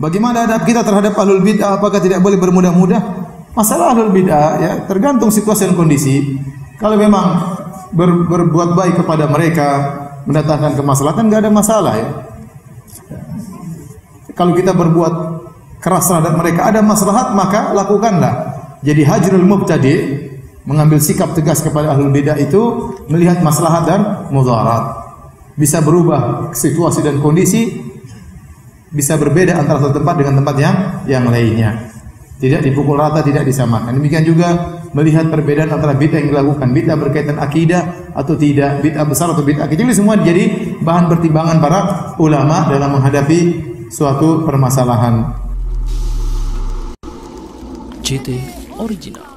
Bagaimana adab kita terhadap ahlul bid'ah? Apakah tidak boleh bermudah-mudah? Masalah ahlul bid'ah ya tergantung situasi dan kondisi. Kalau memang berbuat baik kepada mereka, mendatangkan kemaslahatan, enggak ada masalah ya. Kalau kita berbuat keras terhadap mereka ada maslahat, maka lakukanlah. Jadi hajrul mubtadi, mengambil sikap tegas kepada ahlul bid'ah itu melihat maslahat dan mudarat. Bisa berubah situasi dan kondisi, bisa berbeda antara satu tempat dengan tempat yang lainnya. Tidak dipukul rata, tidak disamakan. Demikian juga melihat perbedaan antara bid'ah yang dilakukan, bid'ah berkaitan akidah atau tidak, bid'ah besar atau bid'ah kecil, semua jadi bahan pertimbangan para ulama dalam menghadapi suatu permasalahan. JT Original.